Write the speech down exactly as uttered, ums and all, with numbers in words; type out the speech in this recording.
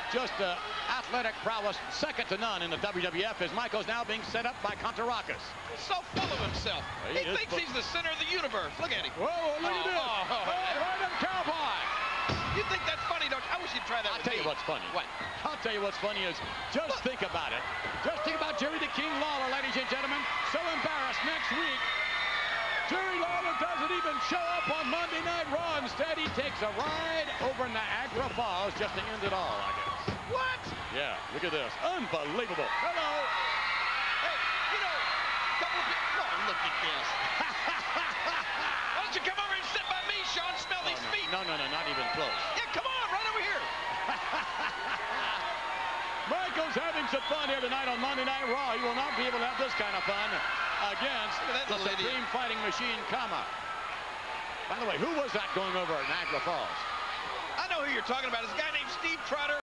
just uh, athletic prowess second to none in the W W F as Michaels now being set up by Contarakis. So full of himself. Well, he he thinks he's the center of the universe. Look at him. Whoa, look oh, at this. Oh, oh, oh, right on Cowboy. You think that's funny, don't you? I wish you'd try that I'll with tell me. you what's funny. What? I'll tell you what's funny is just Look. think about it. Just think about Jerry the King Lawler, ladies and gentlemen. So embarrassed next week. Jerry Lawler doesn't even show up on Monday Night Raw. Instead, he takes a ride over Niagara Falls just to end it all, I guess. What? Yeah, look at this. Unbelievable. Hello. Hey, you know, a couple of people. Oh, look at this. Why don't you come over and sit by me, Shawn? Smell Oh, these no. feet. No, no, no, not even close. Yeah, come on, right over here. Michaels having some fun here tonight on Monday Night Raw. He will not be able to have this kind of fun against the Supreme idiot. Fighting Machine, Kama. By the way, who was that going over at Niagara Falls? I know who you're talking about. It's a guy named Steve Trotter.